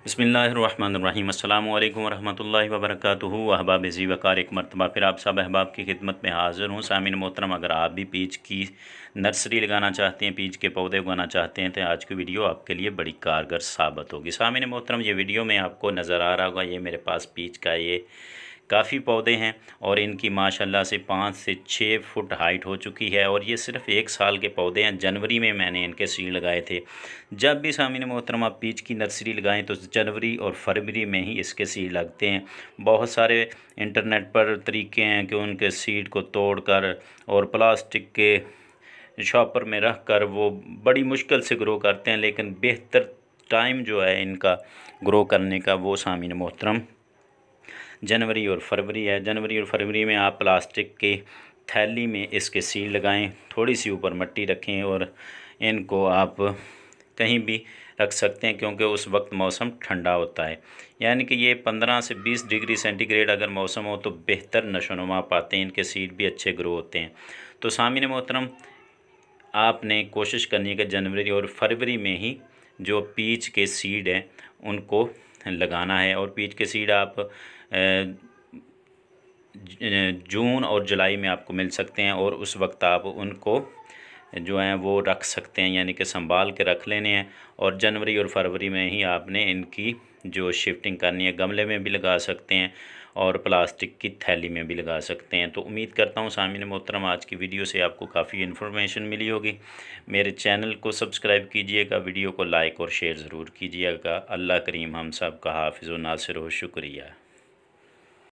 बिस्मिल्लाहिर्रहमानिर्रहीम अस्सलामु अलैकुम वरहमतुल्लाहि वबरकातुहू। अहबाब ज़ी वक़ार एक मरतबा फिर आप सब अहबाब की खिदमत में हाज़िर हूँ। सामिन मोहतरम, अगर आप भी पीच की नर्सरी लगाना चाहते हैं, पीच के पौधे उगाना चाहते हैं, तो आज की वीडियो आपके लिए बड़ी कारगर साबित होगी। सामिन मोहतरम, ये वीडियो में आपको नज़र आ रहा होगा, ये मेरे पास पीच का ये काफ़ी पौधे हैं और इनकी माशाल्लाह से 5 से 6 फुट हाइट हो चुकी है और ये सिर्फ़ 1 साल के पौधे हैं। जनवरी में मैंने इनके सीड लगाए थे। जब भी सामीन मोहतरम आप पीच की नर्सरी लगाएं तो जनवरी और फरवरी में ही इसके सीड लगते हैं। बहुत सारे इंटरनेट पर तरीके हैं कि उनके सीड को तोड़कर और प्लास्टिक के शॉपर में रख कर वो बड़ी मुश्किल से ग्रो करते हैं, लेकिन बेहतर टाइम जो है इनका ग्रो करने का वो सामीन मोहतरम जनवरी और फरवरी है। जनवरी और फरवरी में आप प्लास्टिक के थैली में इसके सीड लगाएं, थोड़ी सी ऊपर मिट्टी रखें और इनको आप कहीं भी रख सकते हैं, क्योंकि उस वक्त मौसम ठंडा होता है। यानी कि ये 15 से 20 डिग्री सेंटीग्रेड अगर मौसम हो तो बेहतर नशोनुमा पाते हैं, इनके सीड भी अच्छे ग्रो होते हैं। तो सामीन मोहतरम, आपने कोशिश करनी है कि जनवरी और फरवरी में ही जो पीच के सीड हैं उनको लगाना है। और पीच के सीड आप जून और जुलाई में आपको मिल सकते हैं और उस वक्त आप उनको जो हैं वो रख सकते हैं, यानी कि संभाल के रख लेने हैं। और जनवरी और फरवरी में ही आपने इनकी जो शिफ्टिंग करनी है, गमले में भी लगा सकते हैं और प्लास्टिक की थैली में भी लगा सकते हैं। तो उम्मीद करता हूँ सामीन मोहतरम आज की वीडियो से आपको काफ़ी इन्फॉर्मेशन मिली होगी। मेरे चैनल को सब्सक्राइब कीजिएगा, वीडियो को लाइक और शेयर ज़रूर कीजिएगा। अल्लाह करीम हम सब का हाफिज़ व नासिर हो। शुक्रिया।